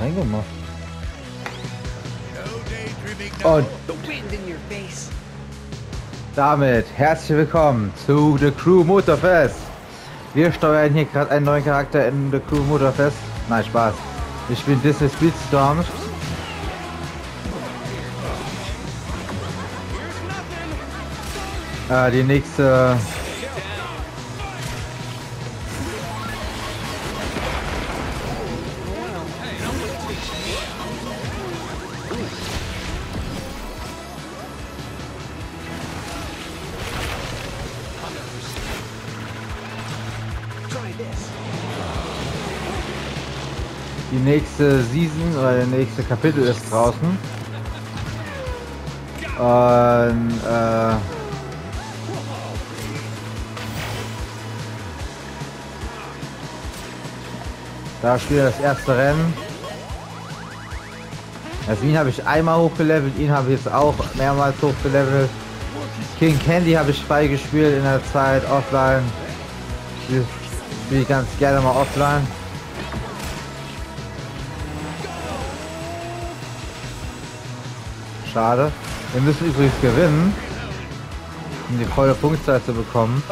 reingemacht. Und damit herzlich willkommen zu The Crew Motorfest. Wir steuern hier gerade einen neuen Charakter in The Crew Motorfest. Nein, Spaß. Wir spielen Disney Speedstorm. Die nächste... Die nächste Season oder der nächste Kapitel ist draußen. Und da spielt das erste Rennen. Also ihn habe ich einmal hochgelevelt, ihn habe ich jetzt auch mehrmals hochgelevelt. King Candy habe ich freigespielt in der Zeit offline. Spiele ich ganz gerne mal offline. Schade. Wir müssen übrigens gewinnen, um die volle Punktzahl zu bekommen.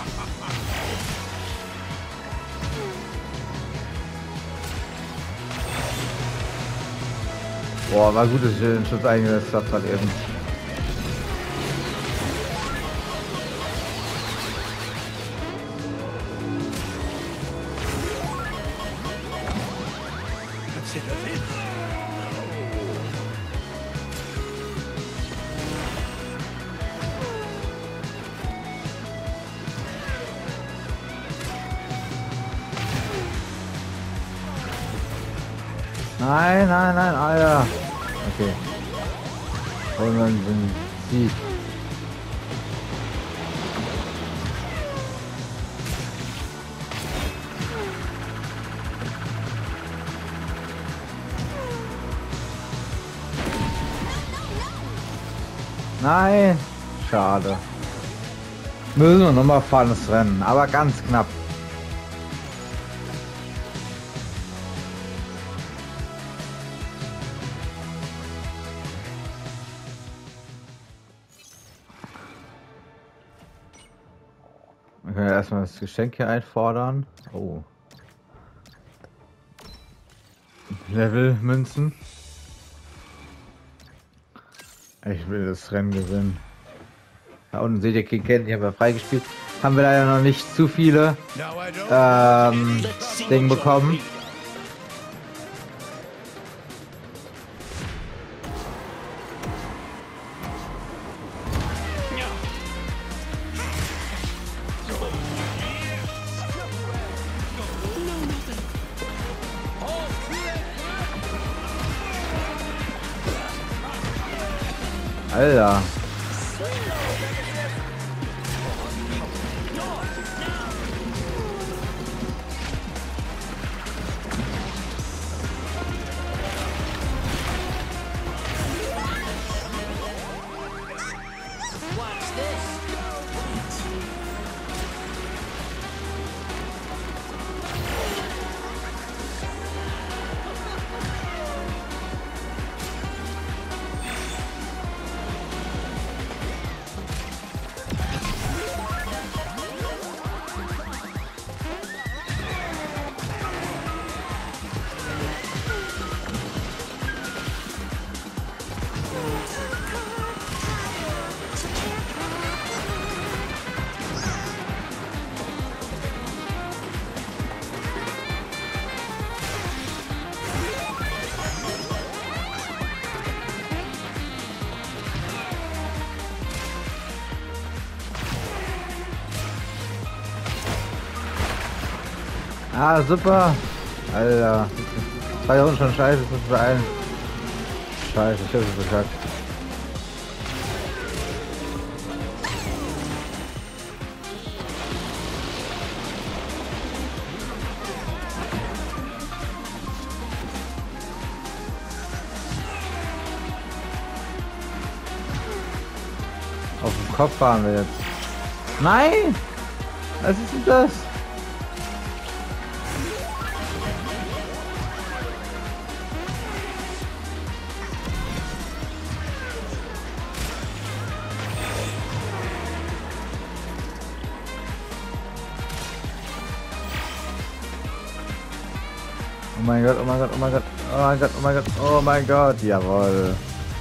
Boah, war gut, dass ich den Schutz eingesetzt habe gerade eben. Nein, nein, nein, Alter. Okay. Und dann sind sie. Nein. Schade. Müssen wir nochmal fahren, das Rennen. Aber ganz knapp. Wir können erstmal das Geschenk hier einfordern. Oh. Level-Münzen. Ich will das Rennen gewinnen. Da unten seht ihr King Candy, die haben wir freigespielt. Haben wir leider noch nicht zu viele Dinge bekommen. Alter. Ah, super. Alter. Das war ja unten schon scheiße, das ist bei allen. Scheiße, ich hab's verkackt. Auf dem Kopf fahren wir jetzt. Nein! Was ist denn das? Oh mein Gott, oh mein Gott, oh mein Gott, oh mein Gott, oh mein Gott, oh mein Gott, jawohl.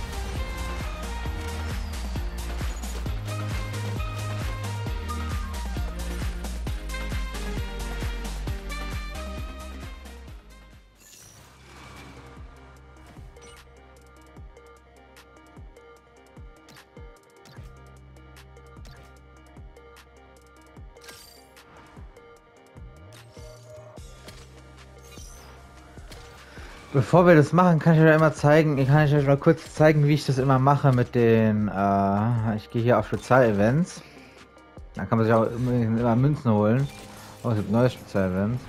Bevor wir das machen, kann ich euch immer zeigen, kann ich euch mal kurz zeigen, wie ich das immer mache mit den, ich gehe hier auf Spezialevents. Da kann man sich auch immer Münzen holen. Oh, es gibt neue Spezialevents.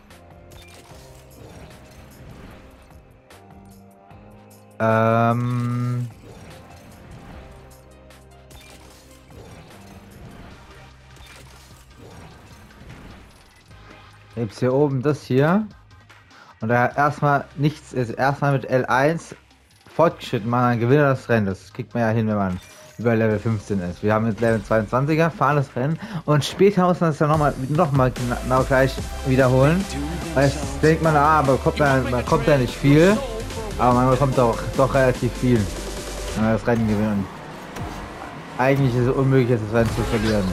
Jetzt hier oben das hier. Und da erstmal nichts ist. Erstmal mit L1 fortgeschritten machen, dann gewinnt er das Rennen. Das kriegt man ja hin, wenn man über Level 15 ist. Wir haben jetzt Level 22er, fahren das Rennen und später muss man es dann nochmal genau gleich wiederholen. Weil jetzt denkt man, aber man kommt ja nicht viel, aber man bekommt doch relativ viel, wenn man das Rennen gewinnt. Eigentlich ist es unmöglich, das Rennen zu verlieren.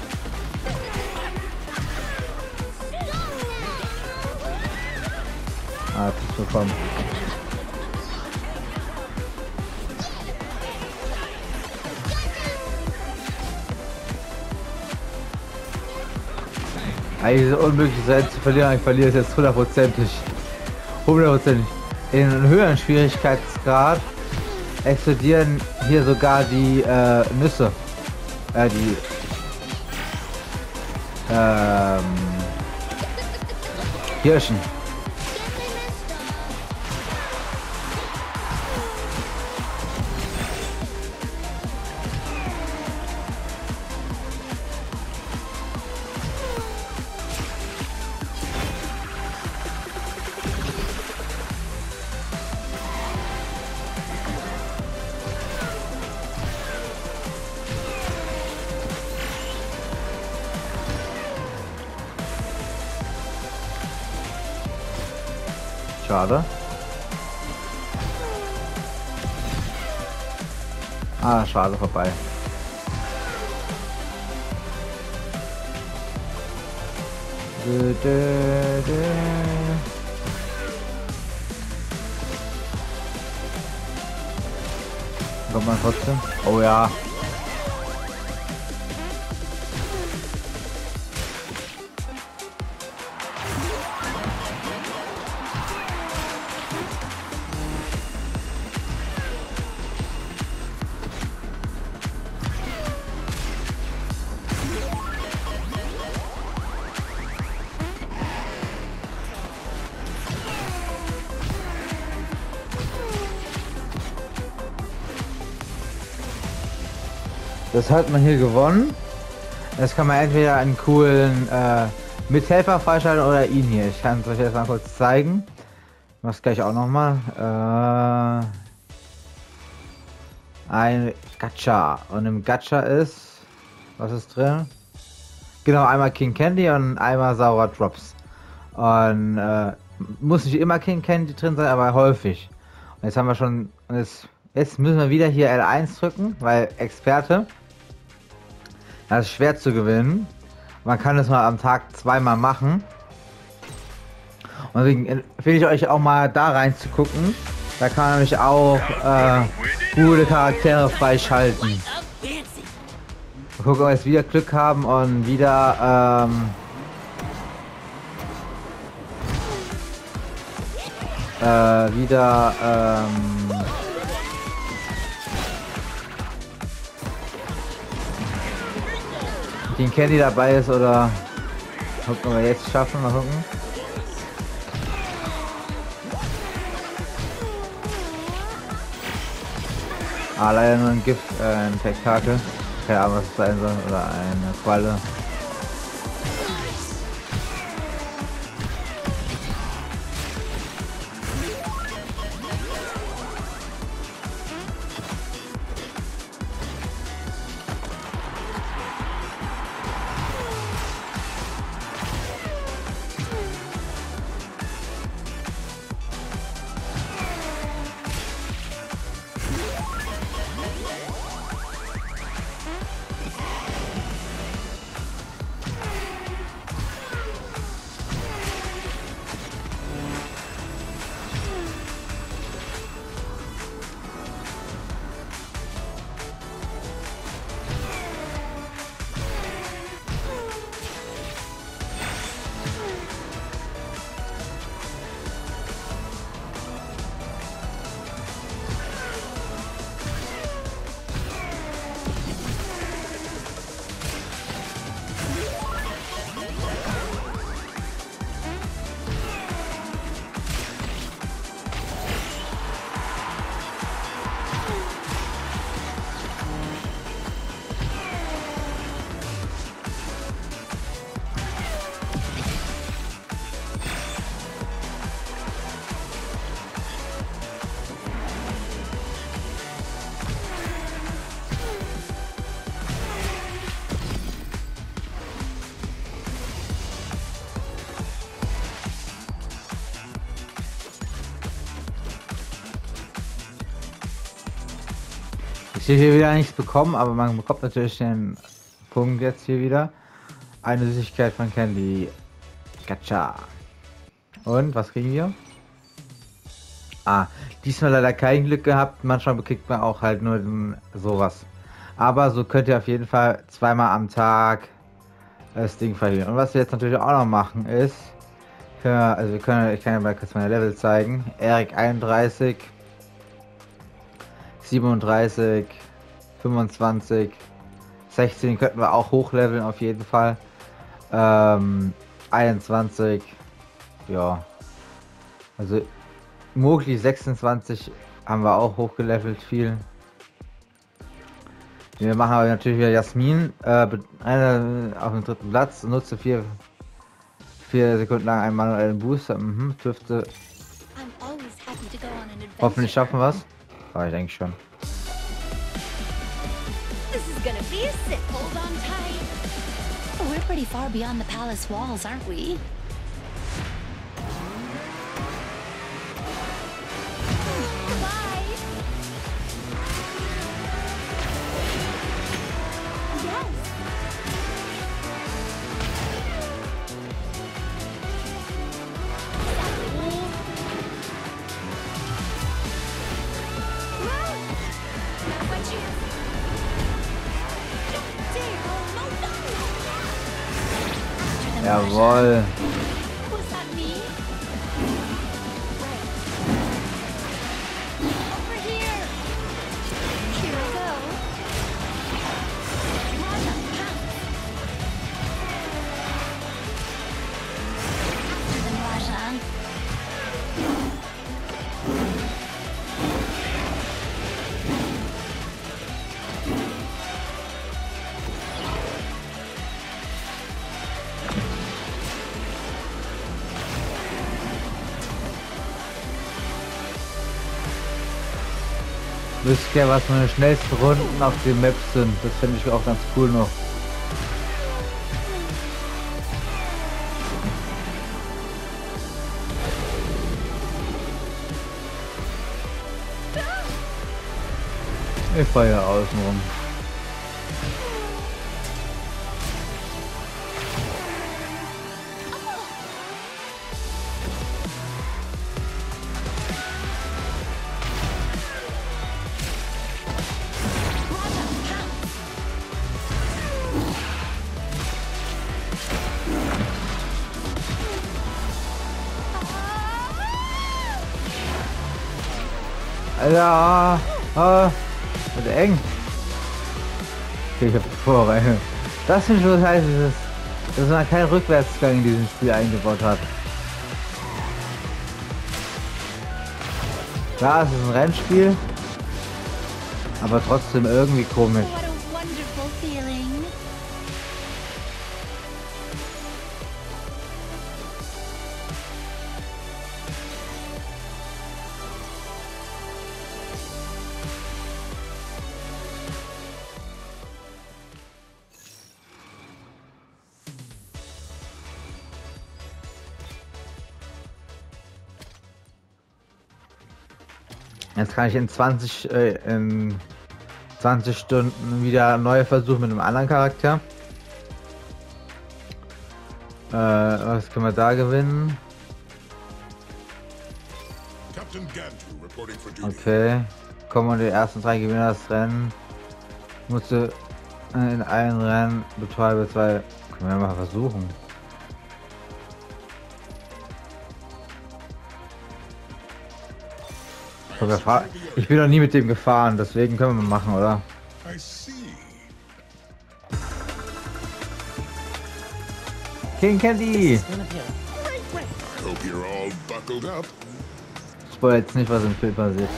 Ah, das bekommen. Eigentlich ist es unmöglich, das zu verlieren. Ich verliere es jetzt hundertprozentig. Hundertprozentig. In einem höheren Schwierigkeitsgrad explodieren hier sogar die Nüsse. Die Kirschen. Schade. Ah, schade, vorbei. Kommt man trotzdem? Oh ja. Das hat man hier gewonnen. Das kann man entweder einen coolen Mithelfer freischalten oder ihn hier. Ich kann es euch jetzt mal kurz zeigen. Ich mach's gleich auch nochmal. Ein Gacha. Und im Gacha ist... Was ist drin? Genau, einmal King Candy und einmal saurer Drops. Und muss nicht immer King Candy drin sein, aber häufig. Und jetzt haben wir schon... Jetzt müssen wir wieder hier L1 drücken, weil Experte. Das ist schwer zu gewinnen. Man kann es mal am Tag zweimal machen. Und deswegen empfehle ich euch auch mal da rein zu gucken. Da kann man nämlich auch gute Charaktere freischalten. Mal gucken, ob wir jetzt wieder Glück haben und wieder King Candy dabei ist oder gucken, ob wir jetzt schaffen, mal gucken. Ah, leider nur ein Gift, ein Tentakel. Keine Ahnung, was es sein soll, oder eine Qualle. hier wieder nichts bekommen, aber man bekommt natürlich den Punkt jetzt hier wieder. Eine Süßigkeit von Candy. Gacha. Und was kriegen wir? Ah, diesmal leider kein Glück gehabt. Manchmal bekriegt man auch halt nur sowas. Aber so könnt ihr auf jeden Fall zweimal am Tag das Ding verlieren. Und was wir jetzt natürlich auch noch machen ist, ich kann ja mal kurz meine Level zeigen. Erik 31, 37, 25, 16 könnten wir auch hochleveln auf jeden Fall. 21, ja. Also Mogli 26 haben wir auch hochgelevelt viel. Wir machen aber natürlich wieder Jasmin, eine auf dem 3. Platz, nutze 4 Sekunden lang einen manuellen Booster, dürfte hoffentlich schaffen wir es. Aber ich denke schon. We're pretty far beyond the palace walls, aren't we? Jawohl. Wisst ihr, was meine schnellsten Runden auf den Maps sind? Das finde ich auch ganz cool noch. Ich fahre ja außen rum. Alter, wird eng. Okay, ich hab vor rein. Das finde ich so heiß, dass man keinen Rückwärtsgang in diesem Spiel eingebaut hat. Klar, es ist ein Rennspiel, aber trotzdem irgendwie komisch. Jetzt kann ich in 20 Stunden wieder neue Versuche mit einem anderen Charakter. Was können wir da gewinnen? Okay. Kommen die ersten 3 Gewinner das Rennen. Musste in allen Rennen betreue 2. Können wir mal versuchen. Ich bin noch nie mit dem gefahren, deswegen können wir machen, oder? King Candy! Spoil jetzt nicht, was im Film passiert.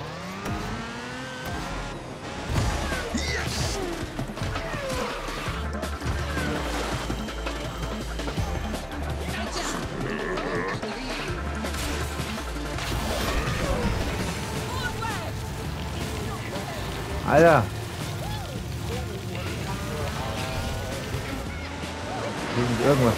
Alter! Irgendwas.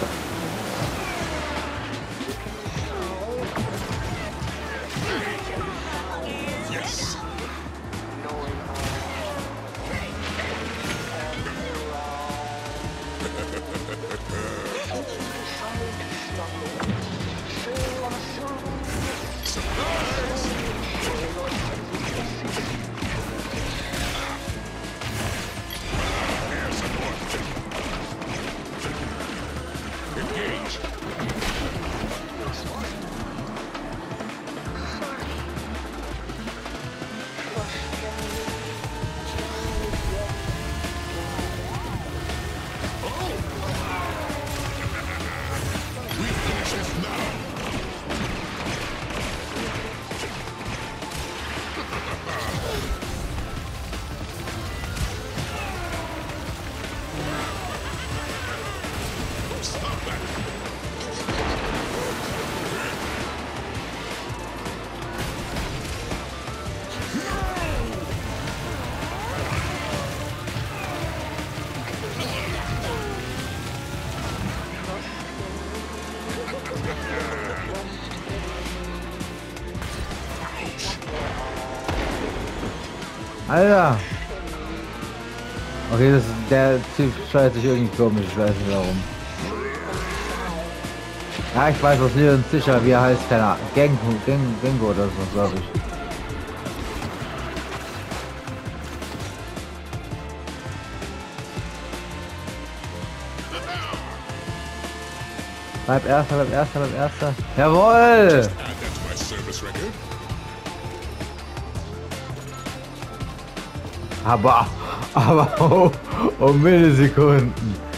Alter! Okay, der Typ steuert sich irgendwie komisch, ich weiß nicht warum. Ja, ich weiß, was Leon sicher, wie er heißt, keine Ahnung. Gengo oder so, glaube ich. Bleib erster, bleib erster, bleib erster. Jawohl! Aber um Millisekunden.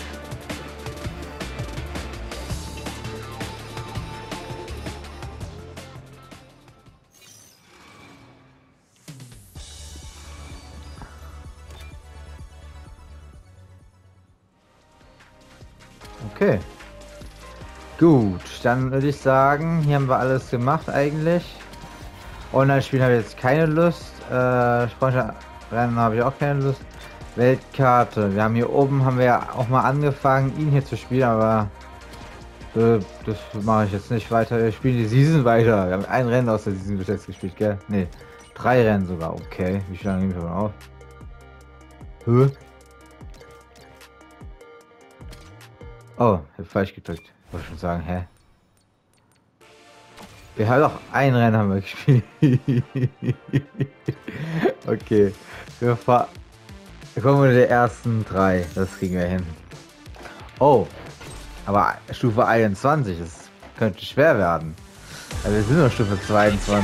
Okay. Gut, dann würde ich sagen, hier haben wir alles gemacht eigentlich. Online-Spielen habe ich jetzt keine Lust. Rennen habe ich auch keine Lust. Weltkarte. Wir haben hier oben, haben wir ja auch mal angefangen, ihn hier zu spielen, aber das mache ich jetzt nicht weiter. Wir spielen die Season weiter. Wir haben ein Rennen aus der Season bis jetzt gespielt, gell? Ne, 3 Rennen sogar. Okay, wie viel lange nehme ich davon auf? Höhe? Oh, ich hab falsch gedrückt. Wollte schon sagen, hä? Wir haben doch ein Rennen haben wir gespielt. Okay. Wir kommen mit den ersten 3. Das kriegen wir hin. Oh. Aber Stufe 21, das könnte schwer werden. Ja, wir sind nur Stufe 22.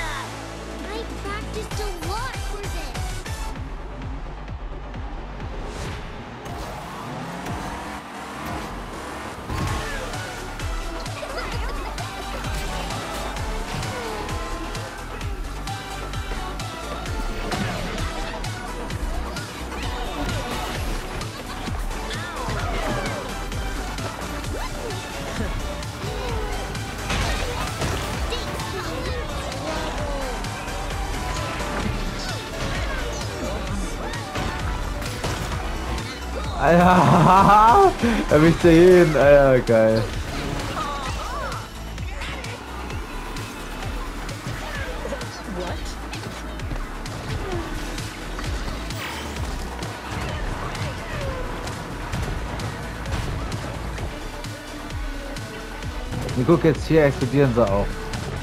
Alter, erwischt er jeden, Alter, geil. Und guck jetzt hier, explodieren sie auch.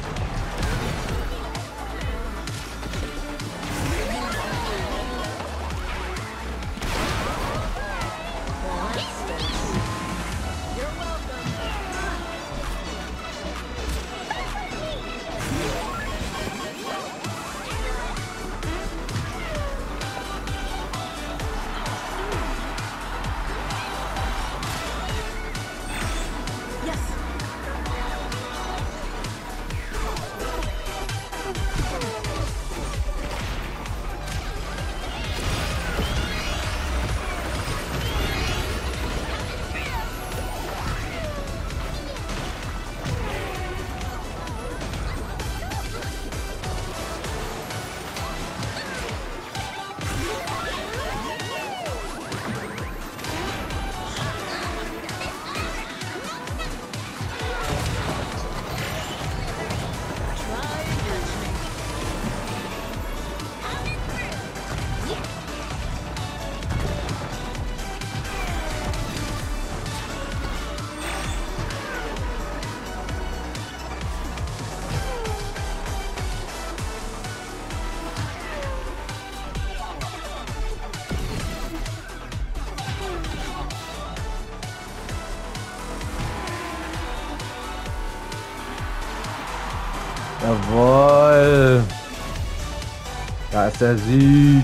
Jawohl. Da ist der Sieg.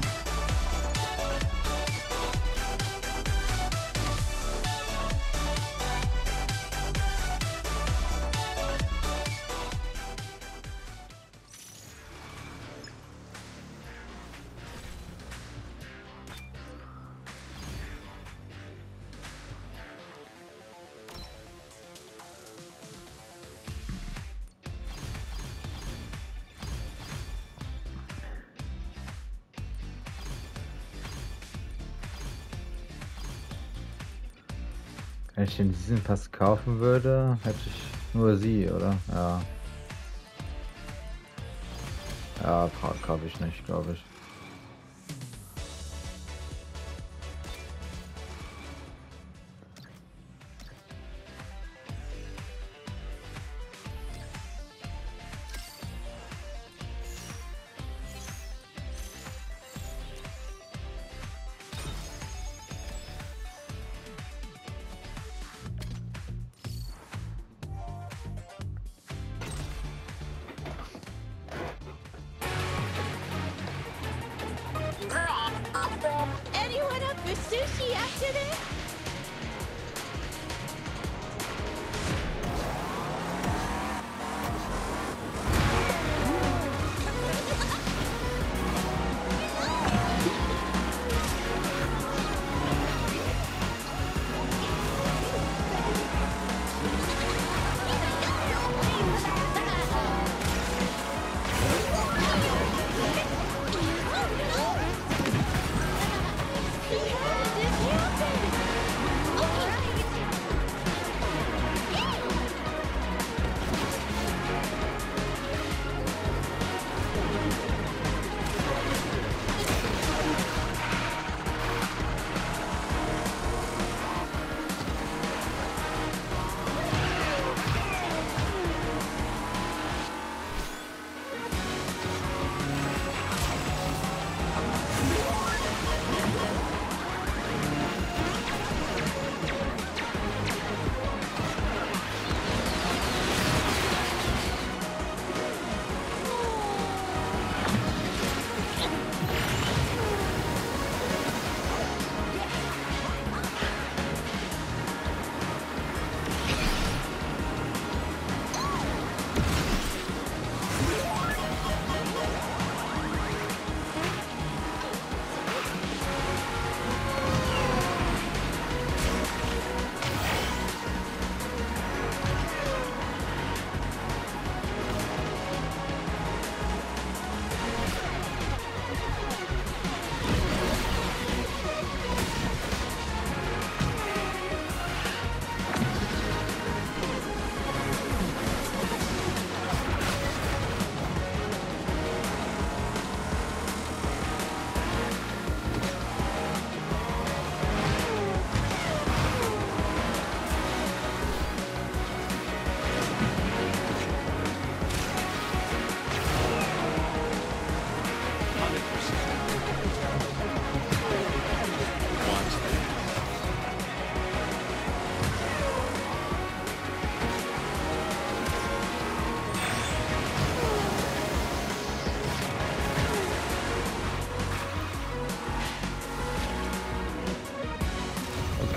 Wenn ich den diesen Pass kaufen würde, hätte ich nur sie, oder? Ja. Ja, kaufe ich nicht, glaube ich.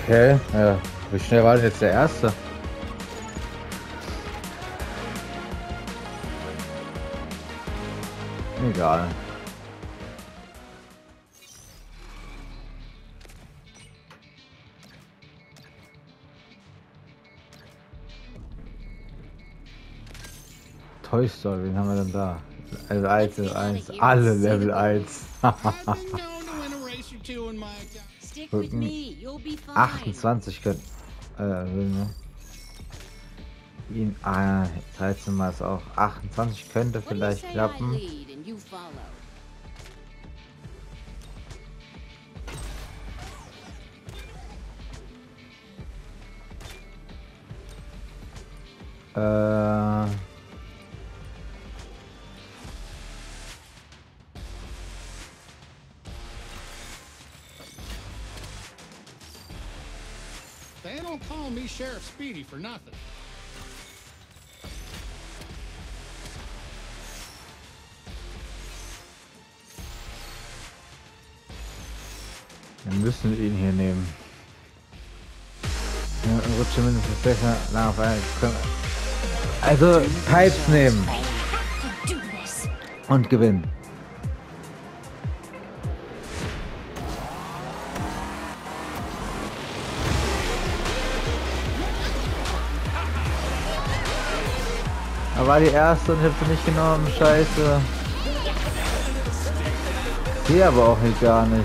Okay, ja. Wie schnell war denn jetzt der erste? Egal. Toy Story, wen haben wir denn da? Level 1, Level 1, alle Level 1. Stick with me, you'll be fine. 28 können. Will, ne? Ihn, 13 mal ist auch. 28 könnte What do you vielleicht say I klappen. lead and you follow? They don't call me Sheriff Speedy for nothing. Wir müssen ihn hier nehmen. Ja, rutsche mindestens besser nach auf einen. Also Pipes nehmen Do this. und gewinnen. Aber war die erste und ich hab sie nicht genommen, scheiße. Hier aber auch nicht gar nicht.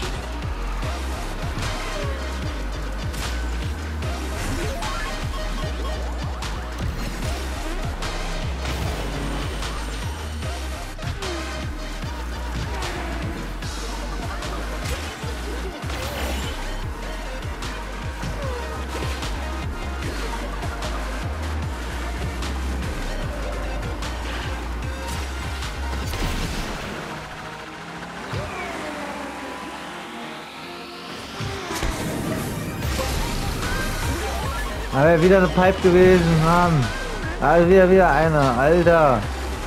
Aber wieder eine Pipe gewesen, Mann. Also wieder einer, Alter.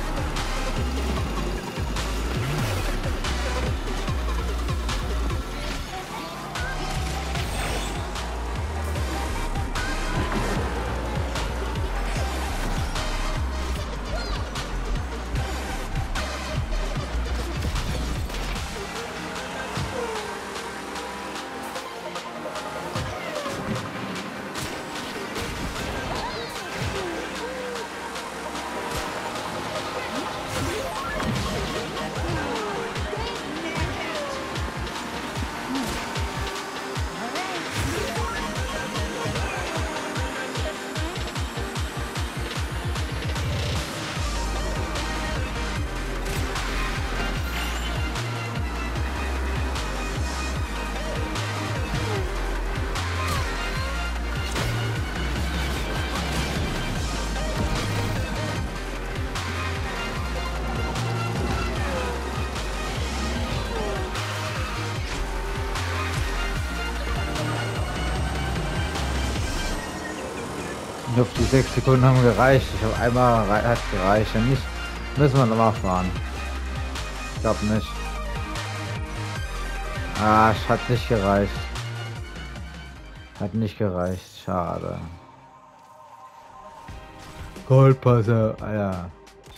Ich hoffe, die 6 Sekunden haben gereicht. Ich habe einmal hat gereicht. Wenn nicht, müssen wir nochmal fahren. Ich glaube nicht. Ah, es hat nicht gereicht. Hat nicht gereicht. Schade. Goldpasse, Alter.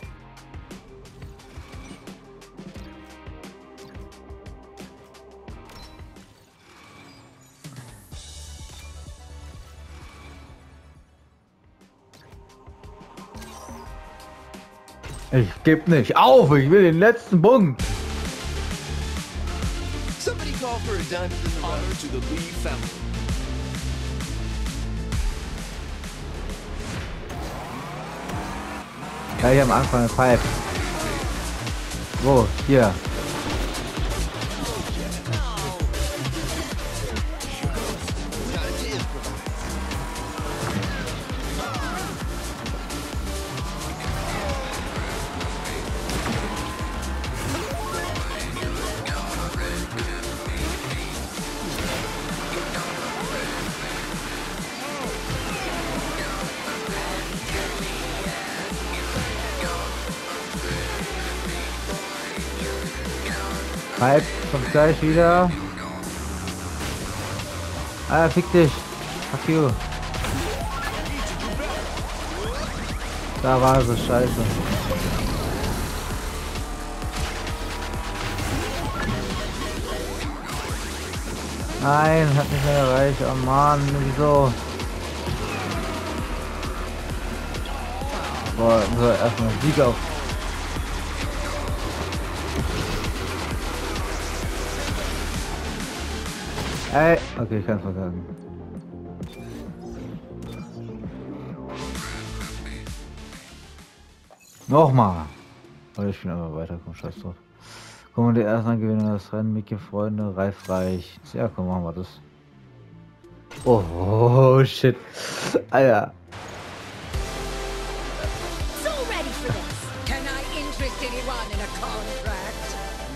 Ich geb nicht auf, ich will den letzten Punkt. Somebody call for a diamond in the honor to the Lee family. Gleich am Anfang eine Pipe. Wo? Hier. Pipe kommt gleich wieder. Ah, fick dich. Fuck you. Da war so scheiße. Nein, hat nicht mehr erreicht. Oh Mann, wieso? Boah, so erstmal Sieg auf. Ey, okay, ich kann es verkacken. Nochmal. Aber ich bin einfach weiter, komm, scheiß drauf. Komm, und der erste gewinnen das Rennen, Mickey, Freunde, Reif reich. Ja, komm, machen wir das. Oh, shit. Alter. So ready for this. Can I interest anyone in a contract?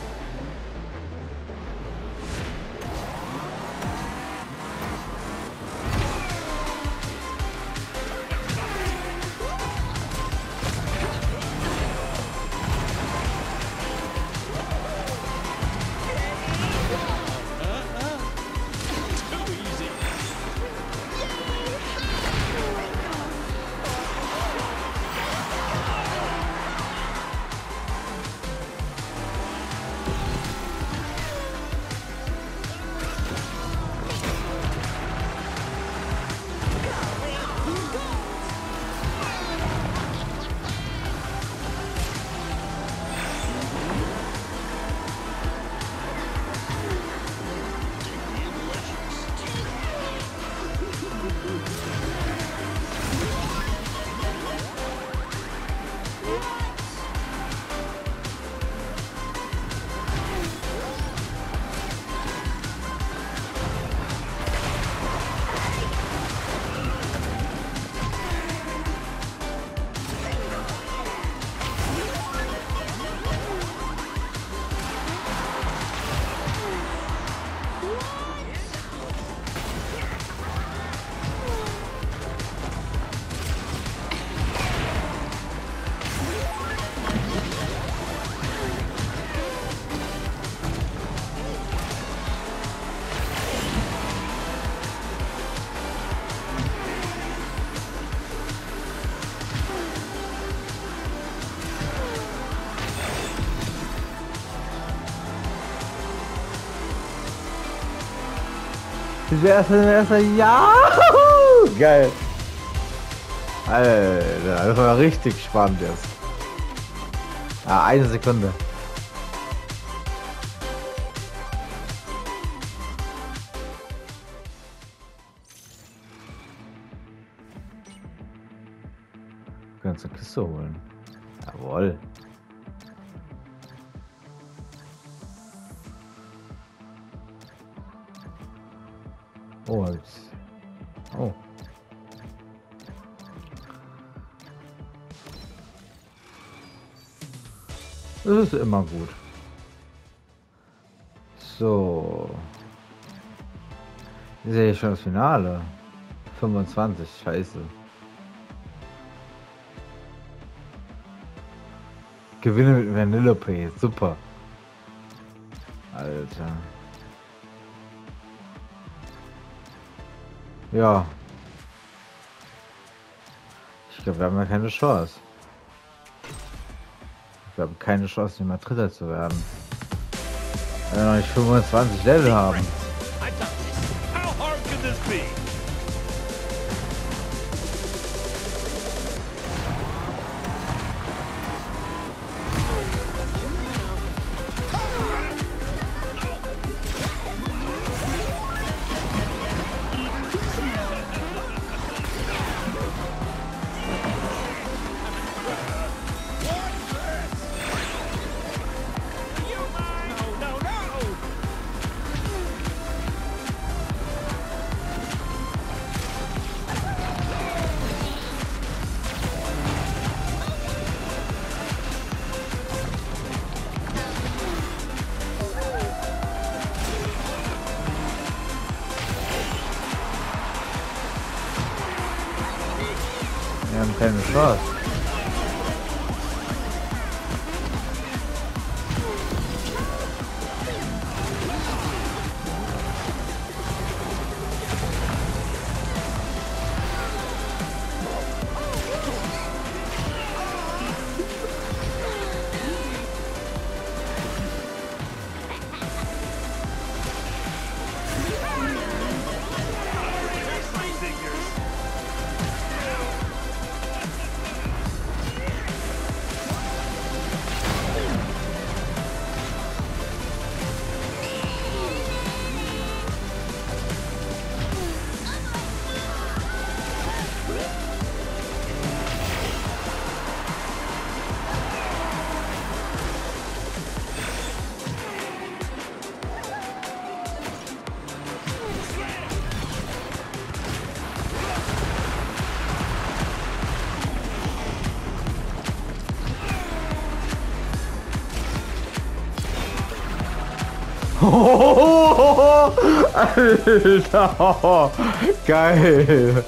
Der erste, ja! Geil! Alter, das war richtig spannend jetzt. Ja, eine Sekunde. Du kannst eine Kiste holen. Jawohl. Oh, jetzt. Oh. Das ist immer gut. So. Hier sehe ich schon das Finale. 25, scheiße. Gewinne mit Vanillepaste, super. Alter. Ja. Ich glaube, wir haben ja keine Chance. Wir haben keine Chance, nicht mal Dritter zu werden. Wenn wir noch nicht 25 Level haben. I got this. How hard can this be? Wir haben keine Chance. Alter! Geil!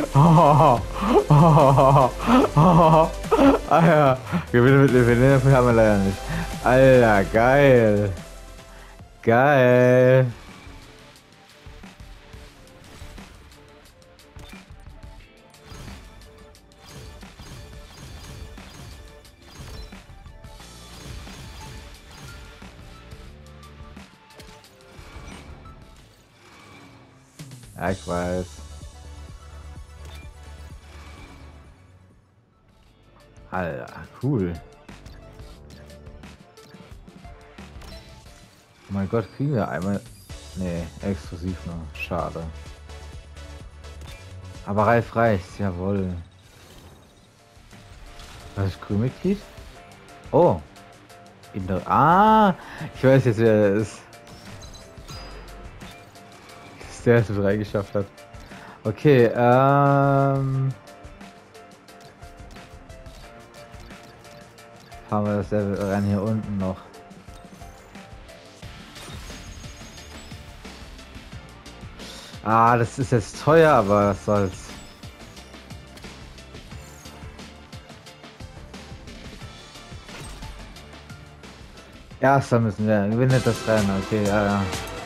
Alter, Gewinne mit Leveln, dafür haben wir leider nicht. Alter, geil! Geil! Ja, ich weiß. Alter, cool. Oh mein Gott, kriegen wir einmal... Nee, exklusiv nur. Schade. Aber Ralf reicht's, jawohl. Was ist Crewmitglied? Oh. Ich weiß jetzt, wer er ist. Der es reingeschafft hat. Okay, fahren wir das Level rein hier unten noch. Das ist jetzt teuer, aber was soll's. Erster müssen wir. Gewinnt das Rennen, okay, ja.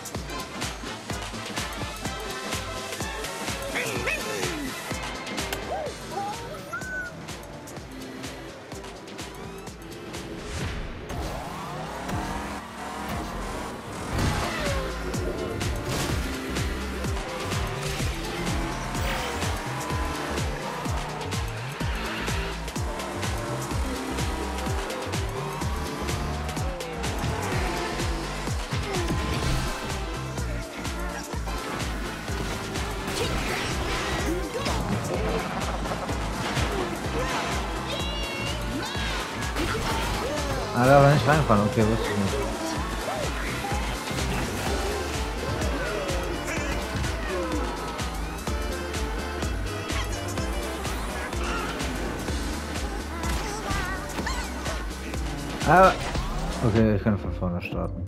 Da war nicht reinfahren, okay, wusste ich nicht. Okay, ich kann von vorne starten.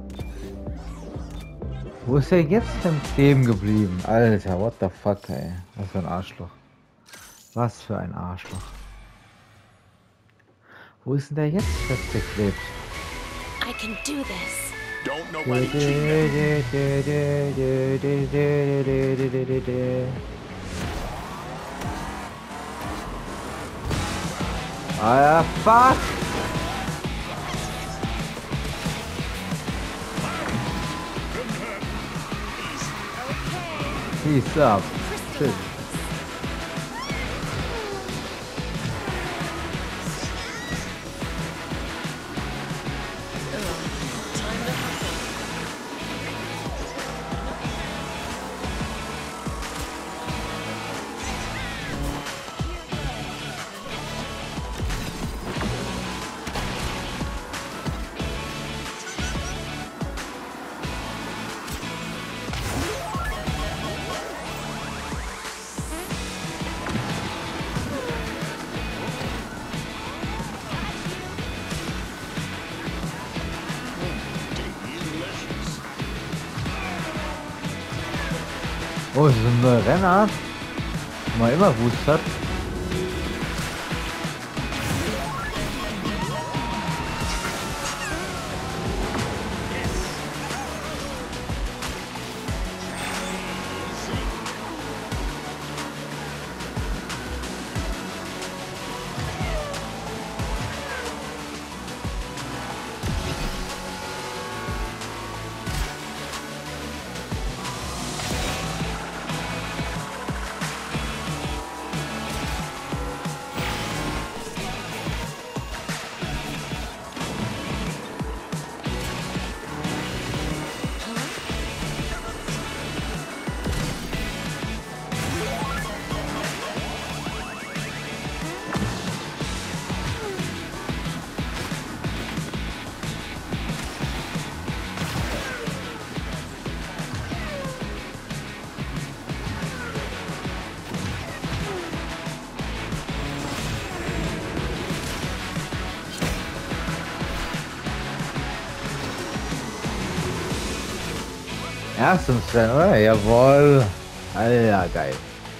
Wo ist er jetzt denn stehen geblieben? Alter, what the fuck, ey. Was für ein Arschloch. Was für ein Arschloch. Wo ist denn der jetzt festgeklebt? I can do this. Don't nobody cheat them. Ah, fuck! Peace up. Shit. Oh, es ist ein neuer Renner. Mal immer Boost hat. Erstens Rennen, oder? Jawohl. Alter, geil.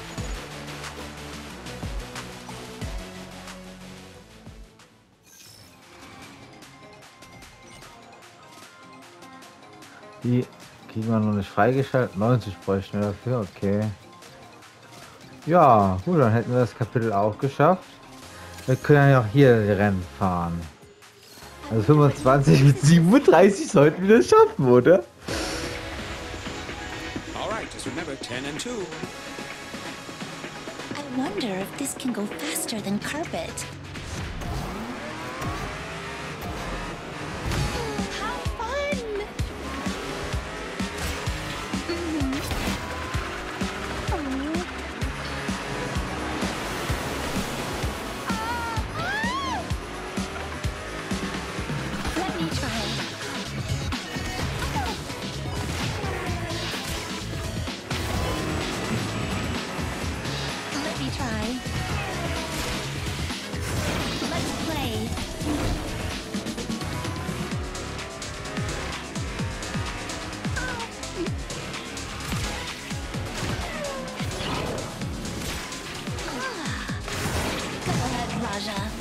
Die kriegen wir noch nicht freigeschaltet. 90 bräuchten wir dafür, okay. Ja, gut, dann hätten wir das Kapitel auch geschafft. Wir können ja auch hier die Rennen fahren. Also 25 mit 37 sollten wir das schaffen, oder? All right, just remember 10 and 2. I wonder if this can go faster than carpet. How fun! Let me try. Let me try. Let's play. Go ahead, Raja.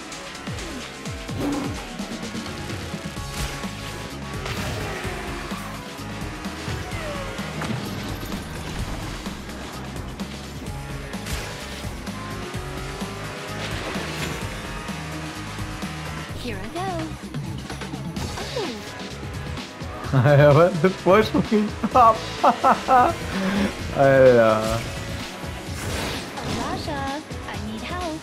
Here I go. Oh, Ja, was für Vorsprung ich hab. Alter. Raja, I need help.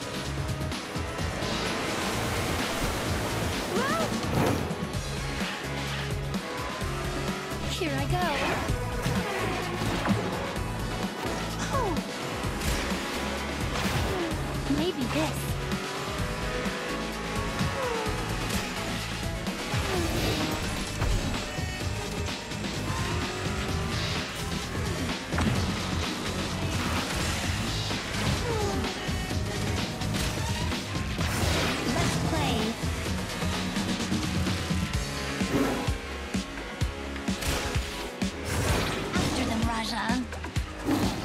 Here I go. Oh. Maybe this. Let's play. After them, Raja.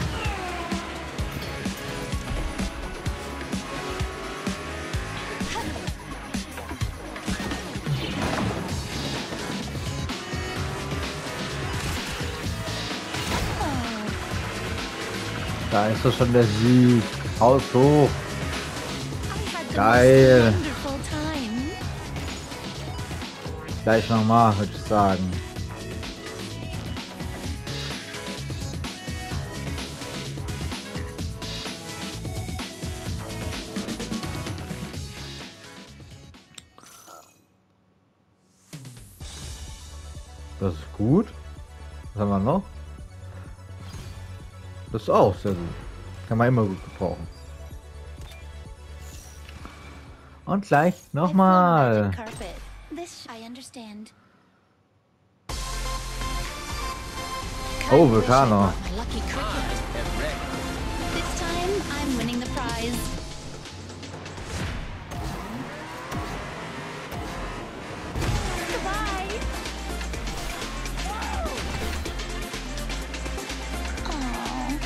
Oh, Da ist doch schon der Sieg. Haus hoch. I had the Geil. most wonderful time. Gleich nochmal, würde ich sagen. Das ist gut. Was haben wir noch? Das ist auch sehr gut. Kann man immer gut gebrauchen. Und gleich I've flown nochmal. magic carpet. This I understand. Oh, Kinda wish I Vulcano. brought my lucky cricket. This time I'm winning the prize. Goodbye. Aw.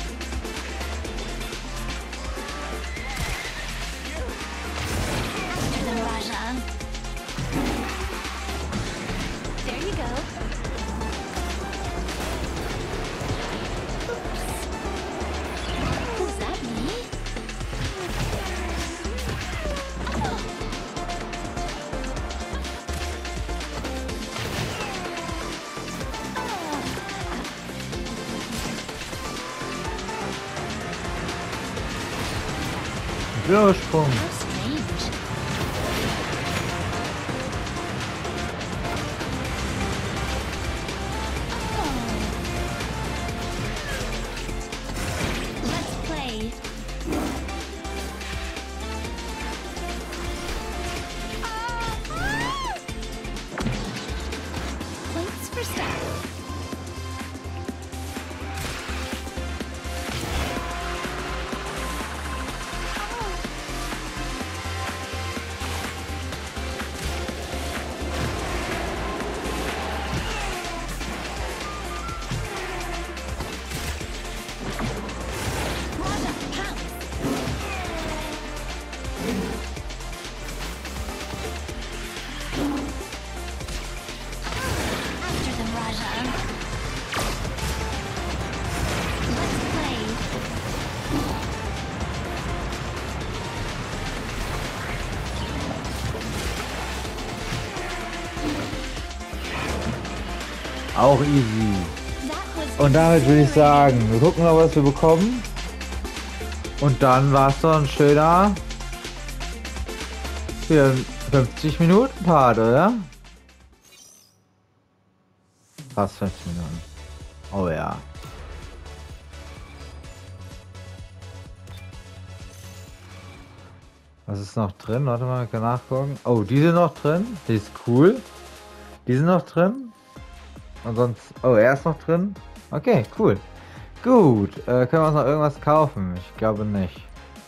After them, Raja. There you go. Was that me? Vorsprung. How strange. Let's play. Points for style. Auch easy. That was Und damit würde ich sagen, exhilarating. wir gucken mal, was wir bekommen. Und dann war es doch ein schöner 50 Minuten Part, oder? Fast 50 Minuten. Oh ja. Was ist noch drin? Warte mal, ich kann nachgucken. Oh, die sind noch drin. Die ist cool. Die sind noch drin. Und sonst... Oh, er ist noch drin. Okay, cool. Gut. Können wir uns noch irgendwas kaufen? Ich glaube nicht.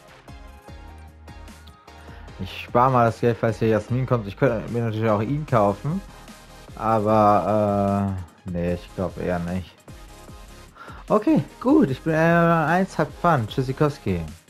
Ich spare mal das Geld, falls hier Jasmin kommt. Ich könnte mir natürlich auch ihn kaufen. Aber, nee, ich glaube eher nicht. Okay, gut. Ich bin 1, hab Fun. Tschüssikowski.